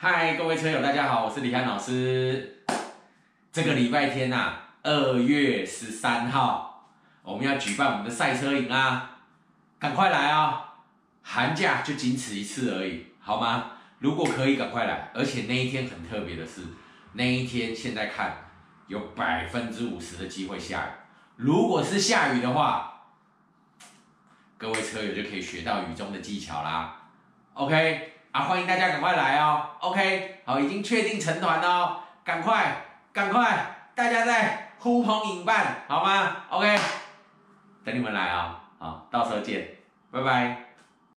嗨，各位车友，大家好，我是李翰老师。这个礼拜天2月13号，我们要举办我们的赛车营啊，赶快来哦！寒假就仅此一次而已，好吗？如果可以，赶快来。而且那一天很特别的是，那一天现在看有50%的机会下雨。如果是下雨的话，各位车友就可以学到雨中的技巧啦。OK。欢迎大家赶快来哦 ，OK， 好，已经确定成团哦，赶快，大家再呼朋引伴，好吗 ？OK， 等你们来啊，好，到时候见，拜拜。